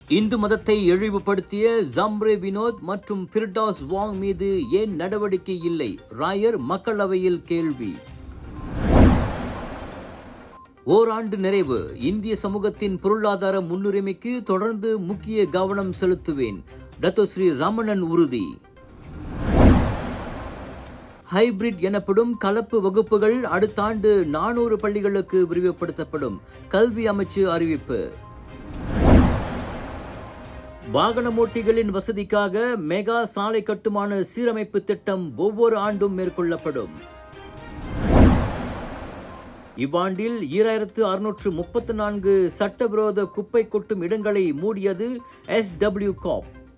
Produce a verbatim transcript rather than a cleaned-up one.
இந்து மதத்தை இழிவுபடுத்திய ஜம்ரே வினோத் மற்றும் ஃபிர்டௌஸ் வாங் மீது ஏன் நடவடிக்கை இல்லை? ராயர் மக்களவையில் கேள்வி. ஓராண்டு நிறைவு. இந்திய சமூகத்தின் பொருளாதார முன்னுரிமைக்கு தொடர்ந்து முக்கிய கவனம் செலுத்துவேன். டத்தோஸ்ரீ ரமணன் உறுதி. ஹைபிரிட் எனப்படும் கலப்பு வகுப்புகள் அடுத்த ஆண்டு நானூறு பள்ளிகளுக்கு விரிவுபடுத்தப்படும். கல்வி அமைச்சு அறிவிப்பு. வாகனமோட்டிகளின் வசதிக்காக மெகா சாலை கட்டுமான சீரமைப்பு திட்டம் ஒவ்வொரு ஆண்டும் மேற்கொள்ளப்படும். இவ்வாண்டில் ஈராயிரத்து அறுநூற்று முப்பத்தி நான்கு சட்டவிரோத குப்பை கொட்டும் இடங்களை மூடியது எஸ் டபிள்யூ காப்.